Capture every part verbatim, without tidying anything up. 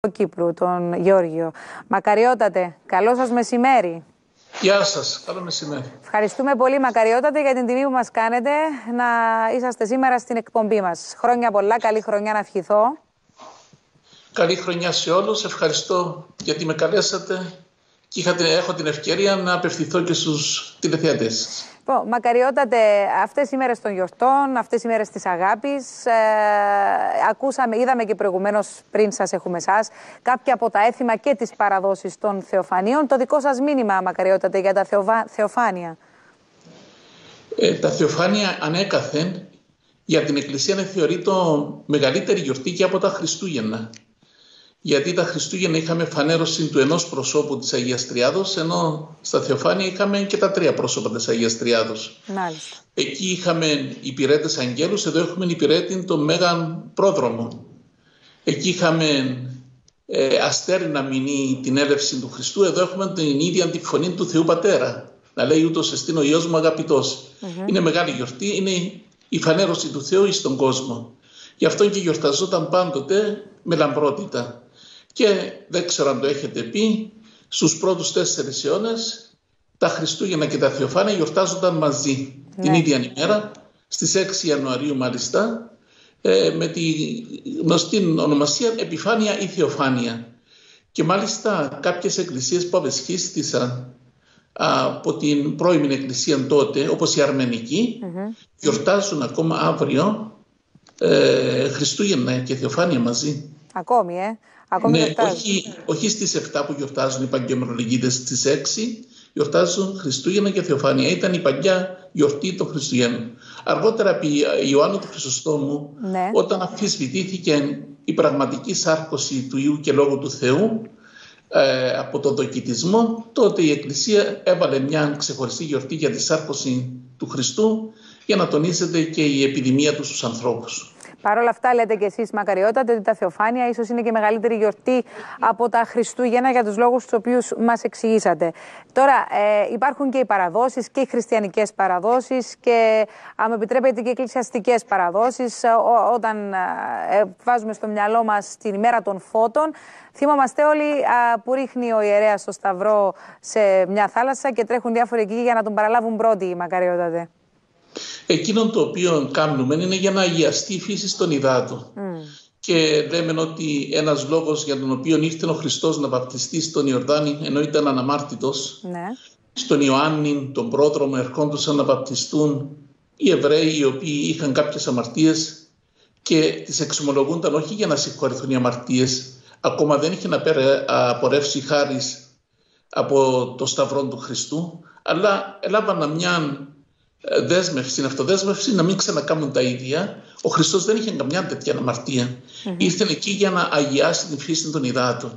Κύπρου, τον Γεώργιο. Μακαριότατε, καλό σας μεσημέρι. Γεια σας, καλό μεσημέρι. Ευχαριστούμε πολύ, Μακαριότατε, για την τιμή που μας κάνετε να είσαστε σήμερα στην εκπομπή μας. Χρόνια πολλά, καλή χρονιά να ευχηθώ. Καλή χρονιά σε όλους, ευχαριστώ γιατί με καλέσατε και είχα, έχω την ευκαιρία να απευθυνθώ και στους τηλεθεατές. Λοιπόν, Μακαριότατε, αυτές οι μέρες των γιορτών, αυτές οι μέρες της αγάπης, ε, ακούσαμε, είδαμε και προηγουμένως πριν σας έχουμε εσάς, κάποια από τα έθιμα και τις παραδόσεις των Θεοφανίων. Το δικό σας μήνυμα, Μακαριότατε, για τα θεοβα... Θεοφάνια. Ε, τα Θεοφάνια ανέκαθεν για την Εκκλησία θεωρείται μεγαλύτερη γιορτή και από τα Χριστούγεννα. Γιατί τα Χριστούγεννα είχαμε φανέρωση του ενός προσώπου της Αγίας Τριάδος, ενώ στα Θεοφάνια είχαμε και τα τρία πρόσωπα της Αγίας Τριάδος. Μάλιστα. Εκεί είχαμε υπηρέτες αγγέλους, εδώ έχουμε υπηρέτη τον Μέγαν Πρόδρομο. Εκεί είχαμε ε, αστέρι να μηνύει την έλευση του Χριστού, εδώ έχουμε την ίδια τη φωνή του Θεού Πατέρα. Να λέει ούτως εστίν ο Υιός μου αγαπητός. Mm-hmm. Είναι μεγάλη γιορτή, είναι η φανέρωση του Θεού εις τον κόσμο. Γι' αυτό και γιορταζόταν πάντοτε με λαμπρότητα. Και δεν ξέρω αν το έχετε πει, στους πρώτους τέσσερις αιώνες τα Χριστούγεννα και τα Θεοφάνια γιορτάζονταν μαζί, ναι, την ίδια ημέρα, στις έξι Ιανουαρίου μάλιστα, ε, με τη γνωστή ονομασία Επιφάνεια ή Θεοφάνεια. Και μάλιστα κάποιες εκκλησίες που απεσχίστησαν από την πρώιμη εκκλησία τότε, όπως η Αρμενική, mm-hmm. γιορτάζουν ακόμα αύριο ε, Χριστούγεννα και Θεοφάνεια μαζί. Ακόμη, ε. Ακόμη ναι, όχι, όχι στις εφτά που γιορτάζουν οι παγκαιμερολογίτες, στις έξι γιορτάζουν Χριστούγεννα και Θεοφάνεια. Ήταν η παγιά γιορτή των Χριστουγέννων. Αργότερα επί Ιωάννου του Χρυσοστόμου, ναι, όταν αμφισβητήθηκε η πραγματική σάρκωση του Υιού και Λόγου του Θεού ε, από τον δοκιτισμό, τότε η Εκκλησία έβαλε μια ξεχωριστή γιορτή για τη σάρκωση του Χριστού για να τονίζεται και η επιδημία του στους ανθρώπους. Παρ' όλα αυτά, λέτε και εσείς, Μακαριότατε, ότι τα Θεοφάνια ίσως είναι και μεγαλύτερη γιορτή από τα Χριστούγεννα για τους λόγους τους οποίους μας εξηγήσατε. Τώρα, ε, υπάρχουν και οι παραδόσεις και οι χριστιανικές παραδόσεις και, αν επιτρέπετε, και οι εκκλησιαστικές παραδόσεις. Ό, όταν ε, βάζουμε στο μυαλό μας την ημέρα των φώτων, θυμόμαστε όλοι α, που ρίχνει ο ιερέας στο σταυρό σε μια θάλασσα και τρέχουν διάφοροι εκεί για να τον παραλάβουν πρώτοι, Μακαριότατε. Εκείνο το οποίο κάνουμε είναι για να αγιαστεί η φύση των υδάτων. Mm. Και λέμε ότι ένας λόγος για τον οποίο ήρθε ο Χριστός να βαπτιστεί στον Ιορδάνη, ενώ ήταν αναμάρτητος, mm. στον Ιωάννη, τον πρόδρομο, ερχόντουσαν να βαπτιστούν οι Εβραίοι οι οποίοι είχαν κάποιες αμαρτίες και τις εξομολογούνταν όχι για να συγχωρηθούν οι αμαρτίες, ακόμα δεν είχε να απορρεύσει χάρις από το σταυρό του Χριστού, αλλά έλαβαν μια δέσμευση, αυτοδέσμευση να μην ξανακάνουν τα ίδια. Ο Χριστός δεν είχε καμιά τέτοια αμαρτία. Mm-hmm. Ήρθε εκεί για να αγιάσει την φύση των υδάτων.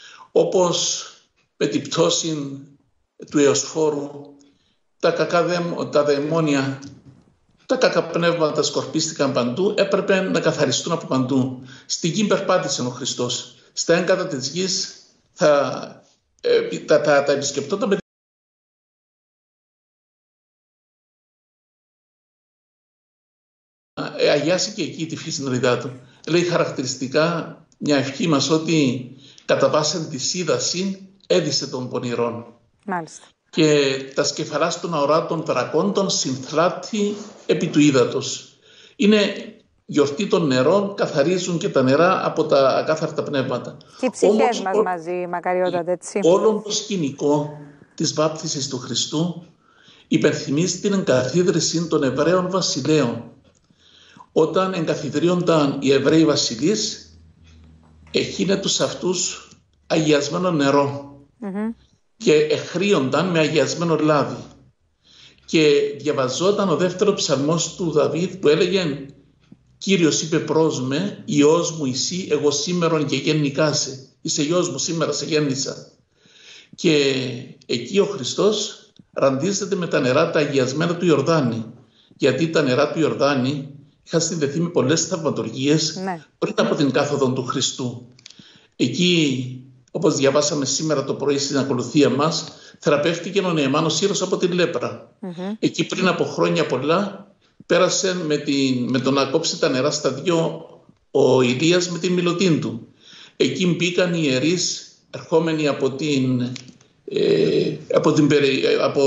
Όπως με την πτώση του Εωσφόρου, τα κακά δαίμο, τα δαιμόνια, τα κακά πνεύματα σκορπίστηκαν παντού, έπρεπε να καθαριστούν από παντού. Στη γη περπάτησε ο Χριστός. Στα έγκατα της γης θα, ε, τα, τα, τα επισκεπτόταν με αγιάσει και εκεί τη φύση των υδάτων. Λέει χαρακτηριστικά μια ευχή μας ότι κατά βάσεν τη σύδαση έδισε των πονηρών. Μάλιστα. Και τα σκεφαλάς των αοράτων δρακόντων συνθλάττει επί του ύδατος. Είναι γιορτή των νερών, καθαρίζουν και τα νερά από τα ακάθαρτα πνεύματα. Και οι ψυχές Όμως, μας ό, μαζί, Μακαριότατε, έτσι. Όλο το σκηνικό της βάπτισης του Χριστού υπενθυμίζει την εγκαθίδρυση των Εβραίων βασιλέων. Όταν εγκαθιδρύονταν οι Εβραίοι βασιλείς, έχινε τους αυτούς αγιασμένο νερό mm-hmm. και εχρίονταν με αγιασμένο λάδι. Και διαβαζόταν ο δεύτερο ψαλμός του Δαβίδ που έλεγε «Κύριος είπε προς με, Υιός μου εσύ, εγώ σήμερον και γεννικάσαι. Είσαι Υιός μου, σήμερα σε γέννησα». Και εκεί ο Χριστός ραντίζεται με τα νερά τα αγιασμένα του Ιορδάνη. Γιατί τα νερά του Ιορδάνη είχαν συνδεθεί με πολλές θαυματουργίες ναι. πριν από την κάθοδο του Χριστού. Εκεί, όπως διαβάσαμε σήμερα το πρωί στην ακολουθία μας, θεραπεύτηκε ο Νεεμάνος Σύρος από την λέπρα. Mm-hmm. Εκεί πριν από χρόνια πολλά πέρασε με, την, με το να κόψει τα νερά στα δυο ο Ηλίας με την μιλωτήν του. Εκεί μπήκαν οι ιερείς ερχόμενοι από την, ε, από την από,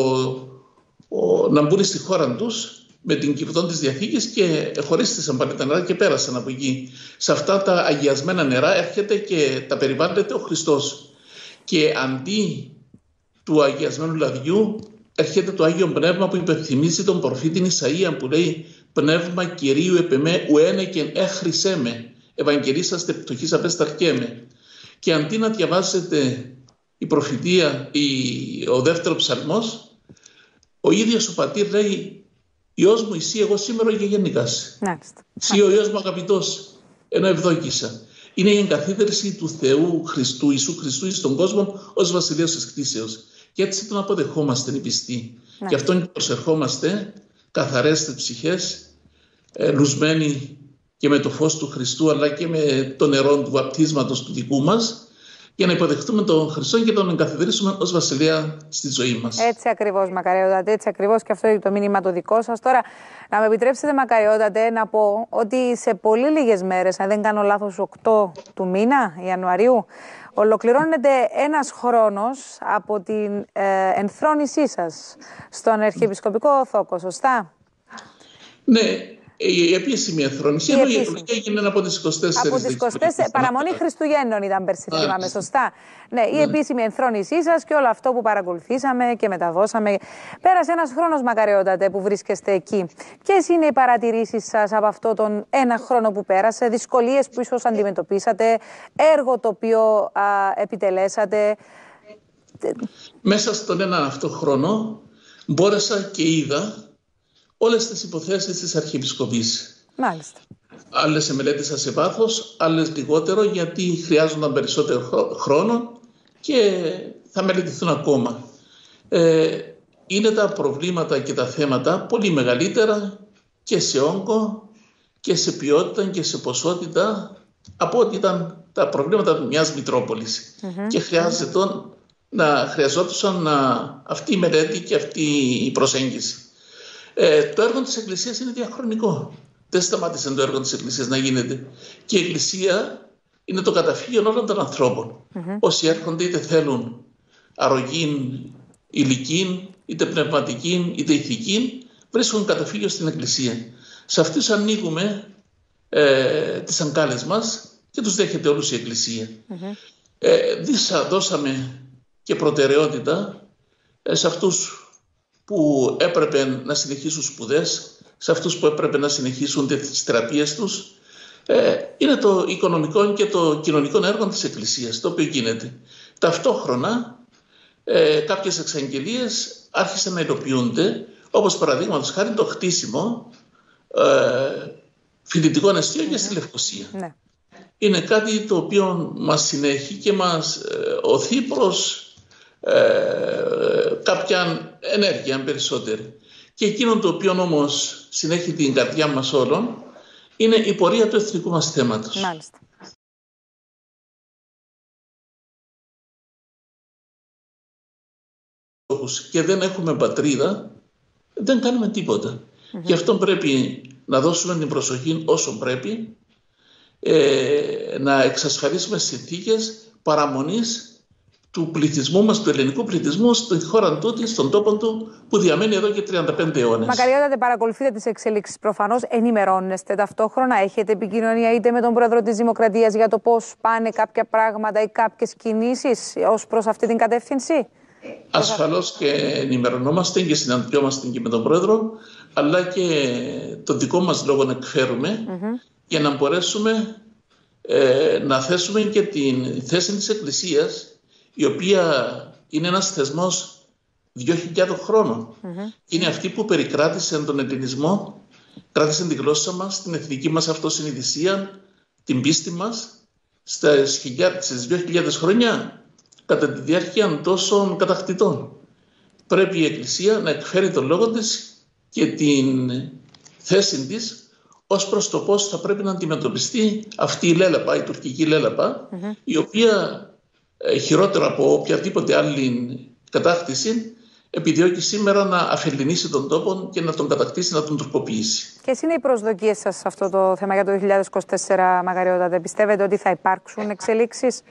ο, να μπουν στη χώρα τους με την κυβωτών της Διαθήκης και χωρίστησαν πάλι τα νερά και πέρασαν από εκεί. Σε αυτά τα αγιασμένα νερά έρχεται και τα περιβάλλεται ο Χριστός. Και αντί του αγιασμένου λαδιού έρχεται το Άγιο Πνεύμα που υπενθυμίζει τον προφήτη Ισαΐα που λέει «Πνεύμα Κυρίου επ' εμέ ουένεκεν έχρισέ με, ευαγγελίσαστε πτωχής απέσταρκέμαι». Και αντί να διαβάζετε η προφητεία, η, ο δεύτερο ψαλμός, ο ίδιος ο πατήρ λέει «Υιός μου εσύ εγώ σήμερα και γεννικάσαι. Εσύ ο Υιός μου αγαπητός, ενώ ευδόκησα». Είναι η εγκαθίδρυση του Θεού Χριστού, Ιησού Χριστού στον κόσμο ως βασιλέως της κτήσεως. Και έτσι τον αποδεχόμαστε οι πιστοί. Ναι. Γι' αυτόν και προσερχόμαστε καθαρές ψυχές, ε, λουσμένοι και με το φως του Χριστού αλλά και με το νερό του βαπτίσματος του δικού μας, για να υποδεχτούμε τον Χριστό και τον εγκαθιδρύσουμε ως βασιλεία στη ζωή μας. Έτσι ακριβώς, Μακαριότατε, έτσι ακριβώς, και αυτό είναι το μήνυμα το δικό σας. Τώρα, να με επιτρέψετε, Μακαριότατε, να πω ότι σε πολύ λίγες μέρες, αν δεν κάνω λάθος, οκτώ του μήνα, Ιανουαρίου, ολοκληρώνεται ένας χρόνος από την ε, ενθρόνησή σας στον Αρχιεπισκοπικό Θόκο, σωστά? Ναι. Η επίσημη ενθρόνηση, ενώ η εκλογική έγινε από τις είκοσι τέσσερις. Από τις είκοσι τέσσερις, παραμονή Χριστουγέννων ήταν πέρσι, θυμάμαι, σωστά. Ναι, η ναι. επίσημη ενθρόνησή σας και όλο αυτό που παρακολουθήσαμε και μεταδώσαμε. Πέρασε ένας χρόνος, Μακαριότατε, που βρίσκεστε εκεί. Ποιες είναι οι παρατηρήσεις σας από αυτό τον ένα χρόνο που πέρασε, δυσκολίες που ίσως αντιμετωπίσατε, έργο το οποίο α, επιτελέσατε? Μέσα στον ένα αυτό χρόνο μπόρεσα και είδα όλες τις υποθέσεις της Αρχιεπισκοπής. Μάλιστα. Άλλες μελέτησα σε βάθος, άλλες λιγότερο, γιατί χρειάζονταν περισσότερο χρόνο και θα μελετηθούν ακόμα. Ε, είναι τα προβλήματα και τα θέματα πολύ μεγαλύτερα και σε όγκο και σε ποιότητα και σε ποσότητα από ό,τι ήταν τα προβλήματα μιας Μητρόπολης. Mm-hmm. Και χρειάζεται να χρειαζόντουσαν να, αυτή η μελέτη και αυτή η προσέγγιση. Ε, το έργο της Εκκλησίας είναι διαχρονικό. Δεν σταμάτησε το έργο της Εκκλησίας να γίνεται. Και η Εκκλησία είναι το καταφύγιο όλων των ανθρώπων. Mm-hmm. Όσοι έρχονται είτε θέλουν αρρωγή υλική, είτε πνευματική, είτε ηθική, βρίσκουν καταφύγιο στην Εκκλησία. Σε αυτούς ανοίγουμε ε, τις αγκάλες μας και τους δέχεται όλους η Εκκλησία. Mm-hmm. Ε, δίσα, δώσαμε και προτεραιότητα ε, σε αυτούς που έπρεπε να συνεχίσουν σπουδές, σε αυτούς που έπρεπε να συνεχίσουν τις θεραπείες τους. Ε, είναι το οικονομικό και το κοινωνικό έργο της Εκκλησίας, το οποίο γίνεται. Ταυτόχρονα ε, κάποιες εξαγγελίες άρχισαν να υλοποιούνται, όπως παραδείγματος χάρη το χτίσιμο ε, φοιτητικών εστίων και στη Λευκοσία. Ναι. Είναι κάτι το οποίο μας συνέχει και μας ε, οθεί προς Ε, κάποια ενέργεια περισσότερη. Και εκείνο το οποίο όμως συνέχει την καρδιά μας όλων είναι η πορεία του εθνικού μας θέματος. Μάλιστα. Και δεν έχουμε πατρίδα, δεν κάνουμε τίποτα. Mm-hmm. Γι' αυτό πρέπει να δώσουμε την προσοχή όσο πρέπει, ε, να εξασφαλίσουμε συνθήκες παραμονής του πληθυσμού μας, του ελληνικού πληθυσμού, στη χώρα τούτη, στον τόπο του, που διαμένει εδώ και τριάντα πέντε αιώνες. Μακαριότατε, παρακολουθείτε τις εξελίξεις. Προφανώς ενημερώνεστε ταυτόχρονα. Έχετε επικοινωνία είτε με τον Πρόεδρο της Δημοκρατίας για το πώς πάνε κάποια πράγματα ή κάποιες κινήσεις ως προς αυτή την κατεύθυνση? Ασφαλώς και ενημερωνόμαστε και συναντιόμαστε και με τον Πρόεδρο, αλλά και το δικό μας λόγο να εκφέρουμε mm-hmm. για να μπορέσουμε ε, να θέσουμε και την θέση της Εκκλησίας, η οποία είναι ένας θεσμός δύο χιλιάδων χρόνων. Mm-hmm. Είναι αυτή που περικράτησε τον ελληνισμό, κράτησε τη γλώσσα μας, την εθνική μας αυτοσυνειδησία, την πίστη μας στις δύο χιλιάδες χρόνια κατά τη διάρκεια τόσων κατακτητών. Πρέπει η Εκκλησία να εκφέρει τον λόγο της και την θέση της ως προς το πώς θα πρέπει να αντιμετωπιστεί αυτή η λέλαπα, η τουρκική λέλαπα, mm-hmm. η οποία χειρότερο από οποιαδήποτε άλλη κατάκτηση επιδιώκει σήμερα να αφεληνίσει τον τόπο και να τον κατακτήσει, να τον τροποποιήσει. Ποιες είναι οι προσδοκίες σας σε αυτό το θέμα για το δύο χιλιάδες είκοσι τέσσερα, Μακαριώτατε? Πιστεύετε ότι θα υπάρξουν εξελίξεις?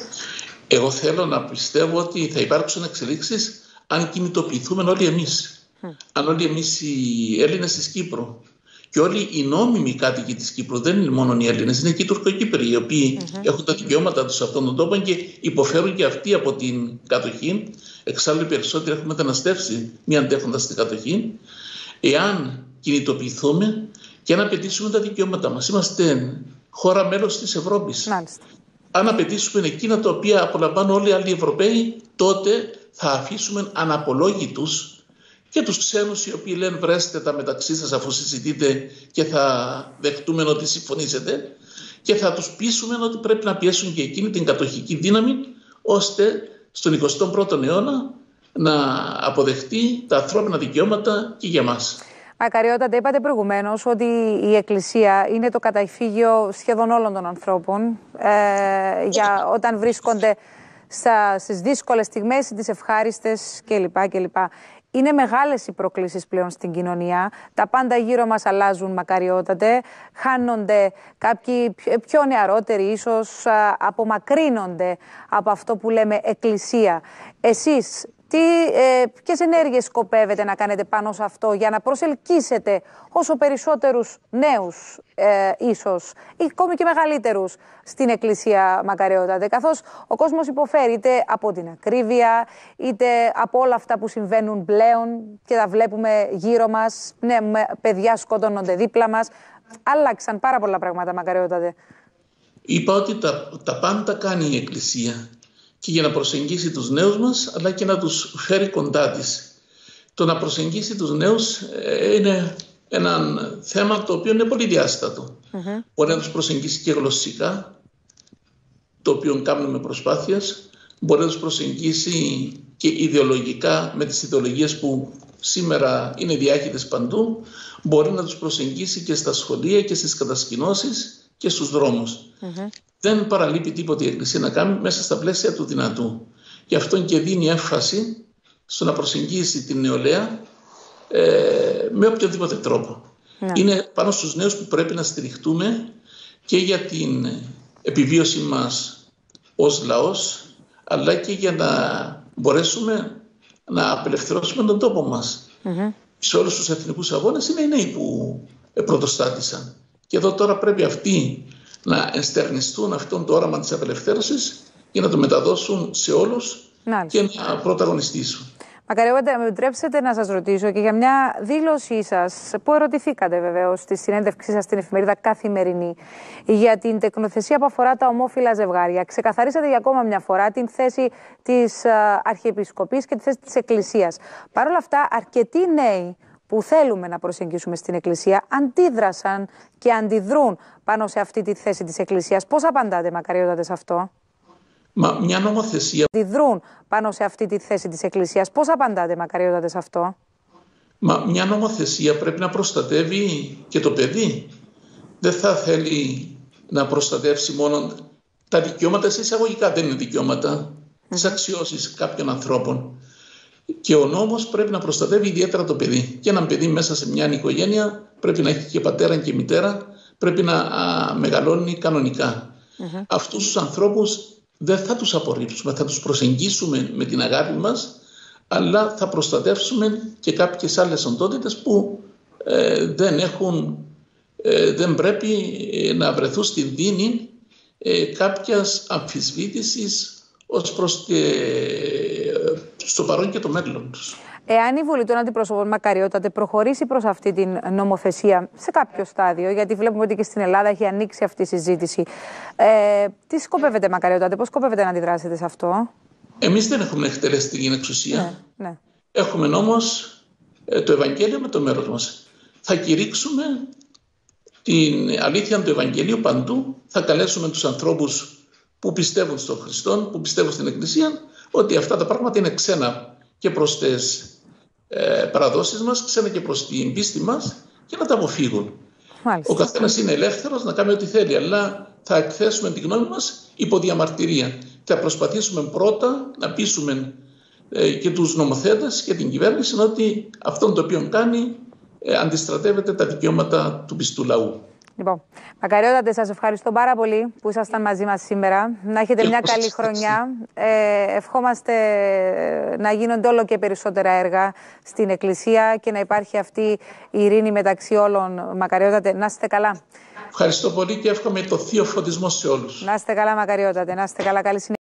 Εγώ θέλω να πιστεύω ότι θα υπάρξουν εξελίξεις αν κινητοποιηθούμε όλοι εμείς. Mm. Αν όλοι εμείς οι Έλληνες της Κύπρου και όλοι οι νόμιμοι κάτοικοι της Κύπρου, δεν είναι μόνο οι Έλληνες, είναι και οι Τουρκοκύπροι, οι οποίοι mm-hmm. έχουν τα δικαιώματα τους σε αυτόν τον τόπο και υποφέρουν και αυτοί από την κατοχή. Εξάλλου οι περισσότεροι έχουν μεταναστεύσει μη αντέχοντας την κατοχή. Εάν κινητοποιηθούμε και αν απαιτήσουμε τα δικαιώματα μας, είμαστε χώρα μέλος της Ευρώπης. Μάλιστα. Αν απαιτήσουμε εκείνα τα οποία απολαμβάνουν όλοι οι άλλοι Ευρωπαίοι, τότε θα αφήσουμε αναπολόγητους και τους ξένους οι οποίοι λένε βρέστε τα μεταξύ σας αφού συζητείτε και θα δεχτούμε ότι συμφωνήσετε, και θα τους πείσουμε ότι πρέπει να πιέσουν και εκείνη την κατοχική δύναμη ώστε στον εικοστό πρώτο αιώνα να αποδεχτεί τα ανθρώπινα δικαιώματα και για μας. Μακαριώτατε, είπατε προηγουμένως ότι η Εκκλησία είναι το καταφύγιο σχεδόν όλων των ανθρώπων ε, για όταν βρίσκονται στα, στις δύσκολες στιγμές, τις ευχάριστες κλπ. κλπ. Είναι μεγάλες οι προκλήσεις πλέον στην κοινωνία. Τα πάντα γύρω μας αλλάζουν, Μακαριώτατε. Χάνονται κάποιοι πιο νεαρότεροι, ίσως απομακρύνονται από αυτό που λέμε Εκκλησία. Εσείς τι, ε, ποιες ενέργειες σκοπεύετε να κάνετε πάνω σε αυτό για να προσελκύσετε όσο περισσότερους νέους ε, ίσως ή ακόμη και μεγαλύτερους στην Εκκλησία, Μακαριώτατε, καθώς ο κόσμος υποφέρει είτε από την ακρίβεια είτε από όλα αυτά που συμβαίνουν πλέον και τα βλέπουμε γύρω μας, ναι, παιδιά σκοτώνονται δίπλα μας, άλλαξαν πάρα πολλά πράγματα, Μακαριώτατε. Είπα ότι τα, τα πάντα κάνει η Εκκλησία και για να προσεγγίσει τους νέους μας, αλλά και να τους φέρει κοντά της. Το να προσεγγίσει τους νέους είναι ένα θέμα το οποίο είναι πολύ διάστατο. Mm-hmm. Μπορεί να τους προσεγγίσει και γλωσσικά, το οποίο κάνουμε προσπάθειες. Μπορεί να τους προσεγγίσει και ιδεολογικά με τις ιδεολογίες που σήμερα είναι διάχυτες παντού. Μπορεί να τους προσεγγίσει και στα σχολεία και στις κατασκηνώσεις και στους δρόμους. Mm-hmm. Δεν παραλείπει τίποτα η Εκκλησία να κάνει μέσα στα πλαίσια του δυνατού. Γι' αυτό και δίνει έμφαση στο να προσεγγίσει την νεολαία ε, με οποιοδήποτε τρόπο. Ναι. Είναι πάνω στους νέους που πρέπει να στηριχτούμε και για την επιβίωση μας ως λαός, αλλά και για να μπορέσουμε να απελευθερώσουμε τον τόπο μας. Mm-hmm. Σε όλους τους εθνικούς αγώνες είναι οι νέοι που πρωτοστάτησαν. Και εδώ τώρα πρέπει αυτοί να ενστερνιστούν αυτόν το όραμα της απελευθέρωσης και να το μεταδώσουν σε όλους. Μάλιστα. Και να πρωταγωνιστήσουν. Μακαριώτατε, με επιτρέψετε να σας ρωτήσω και για μια δήλωσή σας που ερωτηθήκατε βεβαίως στη συνέντευξή σας στην εφημερίδα Καθημερινή για την τεκνοθεσία που αφορά τα ομόφυλα ζευγάρια. Ξεκαθαρίσατε για ακόμα μια φορά την θέση της Αρχιεπισκοπής και τη θέση της Εκκλησίας. Παρ' όλα αυτά, αρκετοί νέοι που θέλουμε να προσεγγίσουμε στην Εκκλησία αντίδρασαν και αντιδρούν πάνω σε αυτή τη θέση της Εκκλησίας. Πώς απαντάτε, Μακαριώτατε, σε αυτό? Μα μια νομοθεσία... Αντιδρούν πάνω σε αυτή τη θέση της Εκκλησίας. Πώς απαντάτε, Μακαριώτατε, σε αυτό? Μα μια νομοθεσία πρέπει να προστατεύει και το παιδί. Δεν θα θέλει να προστατεύσει μόνο τα δικαιώματα, σε εισαγωγικά δεν είναι δικαιώματα, mm. τις αξιώσεις κάποιων ανθρώπων. Και ο νόμος πρέπει να προστατεύει ιδιαίτερα το παιδί. Και ένα παιδί μέσα σε μια οικογένεια πρέπει να έχει και πατέρα και μητέρα, πρέπει να α, μεγαλώνει κανονικά. Mm-hmm. Αυτούς τους ανθρώπους δεν θα τους απορρίψουμε, θα τους προσεγγίσουμε με την αγάπη μας, αλλά θα προστατεύσουμε και κάποιες άλλες οντότητες που ε, δεν, έχουν, ε, δεν πρέπει να βρεθούν στην δίνη ε, κάποιας αμφισβήτησης ως προς και, στο παρόν και το μέλλον τους. Εάν η Βουλή των Αντιπροσώπων, Μακαριώτατε, προχωρήσει προς αυτή την νομοθεσία σε κάποιο στάδιο, γιατί βλέπουμε ότι και στην Ελλάδα έχει ανοίξει αυτή η συζήτηση, ε, τι σκοπεύετε, Μακαριώτατε, πώς σκοπεύετε να αντιδράσετε σε αυτό? Εμείς δεν έχουμε εκτελεστική εξουσία. Ναι, ναι. Έχουμε όμως ε, το Ευαγγέλιο με το μέρος μας. Θα κηρύξουμε την αλήθεια του Ευαγγελίου παντού, θα καλέσουμε τους ανθρώπους που πιστεύουν στον Χριστό, που πιστεύουν στην Εκκλησία, ότι αυτά τα πράγματα είναι ξένα και προς τις ε, παραδόσεις μας, ξένα και προς την πίστη μας, και να τα αποφύγουν. Μάλιστα. Ο καθένας είναι ελεύθερος να κάνει ό,τι θέλει, αλλά θα εκθέσουμε τη γνώμη μας υπό διαμαρτυρία. Θα προσπαθήσουμε πρώτα να πείσουμε και τους νομοθέτες και την κυβέρνηση ότι αυτόν το οποίο κάνει ε, αντιστρατεύεται τα δικαιώματα του πιστού λαού. Λοιπόν, Μακαριότατε, σας ευχαριστώ πάρα πολύ που ήσασταν μαζί μας σήμερα. Να έχετε και μια καλή χρονιά. Ε, ευχόμαστε να γίνονται όλο και περισσότερα έργα στην Εκκλησία και να υπάρχει αυτή η ειρήνη μεταξύ όλων. Μακαριότατε, να είστε καλά. Ευχαριστώ πολύ και εύχομαι το θείο φωτισμό σε όλους. Να είστε καλά, Μακαριότατε. Να είστε καλά. Καλή συνέχεια.